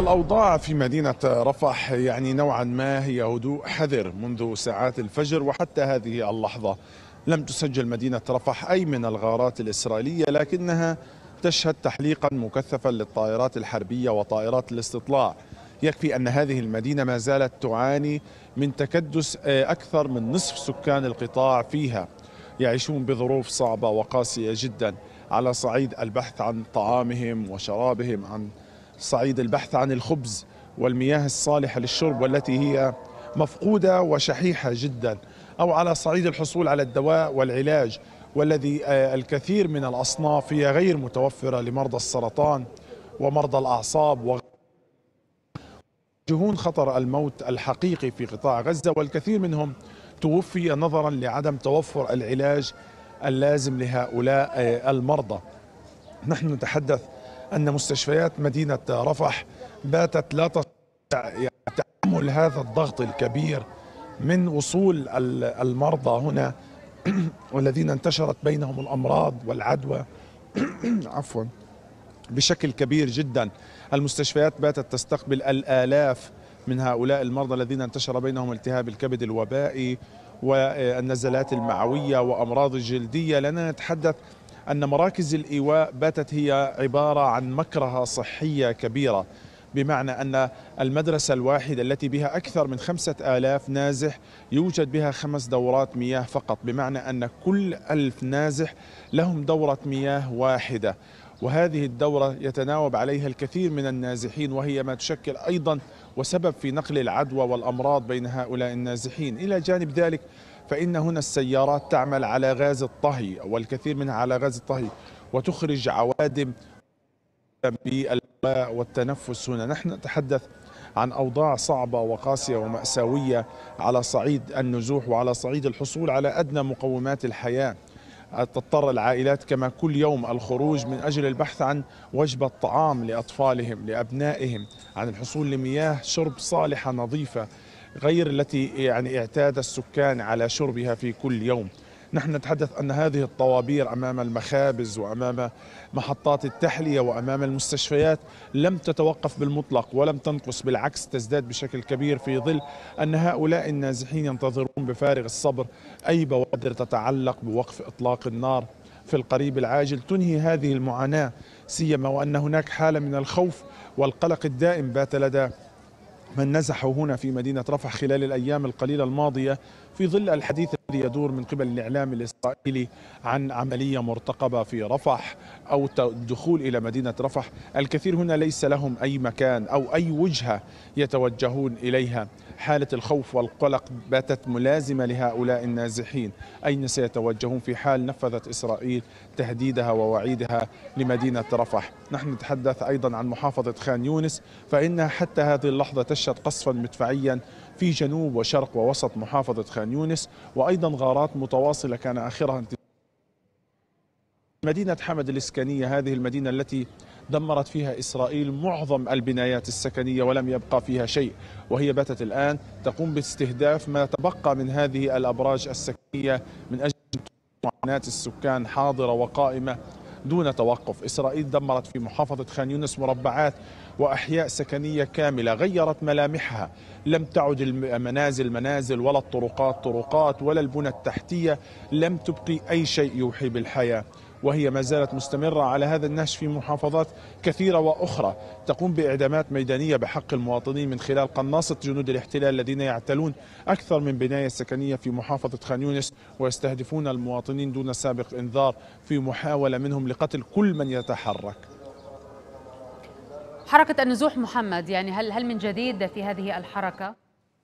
الأوضاع في مدينة رفح يعني نوعا ما هي هدوء حذر منذ ساعات الفجر، وحتى هذه اللحظة لم تسجل مدينة رفح أي من الغارات الإسرائيلية، لكنها تشهد تحليقا مكثفا للطائرات الحربية وطائرات الاستطلاع. يكفي أن هذه المدينة ما زالت تعاني من تكدس أكثر من نصف سكان القطاع فيها يعيشون بظروف صعبة وقاسية جدا، على صعيد البحث عن طعامهم وشرابهم، عن صعيد البحث عن الخبز والمياه الصالحة للشرب والتي هي مفقودة وشحيحة جدا، أو على صعيد الحصول على الدواء والعلاج، والذي الكثير من الأصناف هي غير متوفرة لمرضى السرطان ومرضى الأعصاب، ويواجهون خطر الموت الحقيقي في قطاع غزة، والكثير منهم توفي نظرا لعدم توفر العلاج اللازم لهؤلاء المرضى. نحن نتحدث أن مستشفيات مدينة رفح باتت لا تستطيع تحمل هذا الضغط الكبير من وصول المرضى هنا والذين انتشرت بينهم الأمراض والعدوى عفوا بشكل كبير جدا. المستشفيات باتت تستقبل الآلاف من هؤلاء المرضى الذين انتشر بينهم التهاب الكبد الوبائي والنزلات المعوية وأمراض الجلدية. لأننا نتحدث أن مراكز الإيواء باتت هي عبارة عن مكرهة صحية كبيرة، بمعنى أن المدرسة الواحدة التي بها أكثر من 5000 نازح يوجد بها 5 دورات مياه فقط، بمعنى أن كل 1000 نازح لهم دورة مياه واحدة، وهذه الدورة يتناوب عليها الكثير من النازحين، وهي ما تشكل أيضا وسبب في نقل العدوى والأمراض بين هؤلاء النازحين. إلى جانب ذلك فإن هنا السيارات تعمل على غاز الطهي، والكثير منها على غاز الطهي، وتخرج عوادم بالهواء والتنفس. هنا نحن نتحدث عن أوضاع صعبة وقاسية ومأساوية على صعيد النزوح وعلى صعيد الحصول على أدنى مقومات الحياة. تضطر العائلات كما كل يوم الخروج من أجل البحث عن وجبة طعام لأطفالهم لأبنائهم، عن الحصول لمياه شرب صالحة نظيفة غير التي يعني اعتاد السكان على شربها في كل يوم. نحن نتحدث أن هذه الطوابير أمام المخابز وأمام محطات التحلية وأمام المستشفيات لم تتوقف بالمطلق ولم تنقص، بالعكس تزداد بشكل كبير، في ظل أن هؤلاء النازحين ينتظرون بفارغ الصبر أي بوادر تتعلق بوقف إطلاق النار في القريب العاجل تنهي هذه المعاناة، سيما وأن هناك حالة من الخوف والقلق الدائم بات لدى من نزحوا هنا في مدينة رفح خلال الأيام القليلة الماضية، في ظل الحديث الذي يدور من قبل الإعلام الإسرائيلي عن عملية مرتقبة في رفح أو الدخول إلى مدينة رفح. الكثير هنا ليس لهم أي مكان أو أي وجهة يتوجهون إليها. حالة الخوف والقلق باتت ملازمة لهؤلاء النازحين. أين سيتوجهون في حال نفذت إسرائيل تهديدها ووعيدها لمدينة رفح؟ نحن نتحدث أيضا عن محافظة خان يونس، فإنها حتى هذه اللحظة تشهد قصفا مدفعيا في جنوب وشرق ووسط محافظة خان يونس، وأيضا غارات متواصلة كان آخرها مدينة حمد الإسكانية، هذه المدينة التي دمرت فيها إسرائيل معظم البنايات السكنية ولم يبقى فيها شيء، وهي باتت الآن تقوم باستهداف ما تبقى من هذه الأبراج السكنية من أجل معاناة السكان حاضرة وقائمة دون توقف. إسرائيل دمرت في محافظة خان يونس مربعات وأحياء سكنية كاملة غيرت ملامحها، لم تعد المنازل منازل ولا الطرقات طرقات ولا البنى التحتية لم تبقي أي شيء يوحي بالحياة، وهي ما زالت مستمرة على هذا النهج في محافظات كثيرة وأخرى، تقوم بإعدامات ميدانية بحق المواطنين من خلال قناصة جنود الاحتلال الذين يعتلون أكثر من بناية سكنية في محافظة خان يونس ويستهدفون المواطنين دون سابق إنذار في محاولة منهم لقتل كل من يتحرك. حركة النزوح محمد، يعني هل من جديد في هذه الحركة؟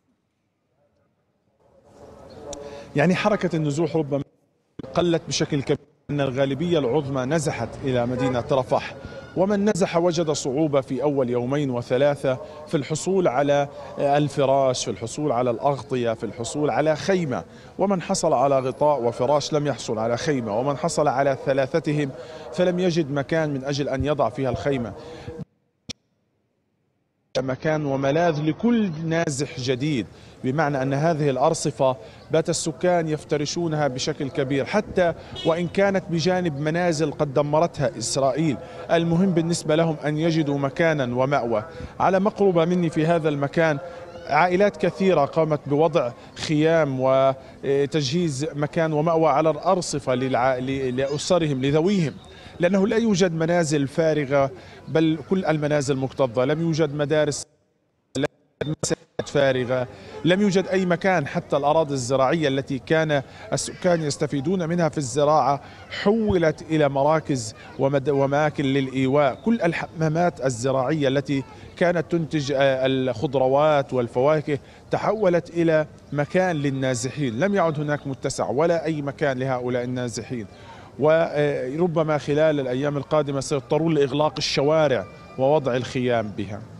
يعني حركة النزوح ربما قلت بشكل كبير، أن الغالبية العظمى نزحت إلى مدينة رفح، ومن نزح وجد صعوبة في أول يومين وثلاثة في الحصول على الفراش، في الحصول على الأغطية، في الحصول على خيمة، ومن حصل على غطاء وفراش لم يحصل على خيمة، ومن حصل على ثلاثتهم فلم يجد مكان من أجل أن يضع فيها الخيمة. مكان وملاذ لكل نازح جديد، بمعنى أن هذه الأرصفة بات السكان يفترشونها بشكل كبير، حتى وإن كانت بجانب منازل قد دمرتها إسرائيل. المهم بالنسبة لهم أن يجدوا مكانا ومأوى. على مقربة مني في هذا المكان عائلات كثيرة قامت بوضع خيام وتجهيز مكان ومأوى على الأرصفة لأسرهم لذويهم، لأنه لا يوجد منازل فارغة، بل كل المنازل مكتظة. لم يوجد مدارس فارغة، لم يوجد أي مكان. حتى الأراضي الزراعية التي كان السكان يستفيدون منها في الزراعة حولت إلى مراكز ومآكل للإيواء. كل الحمامات الزراعية التي كانت تنتج الخضروات والفواكه تحولت إلى مكان للنازحين. لم يعد هناك متسع ولا أي مكان لهؤلاء النازحين، وربما خلال الأيام القادمة سيضطرون لإغلاق الشوارع ووضع الخيام بها.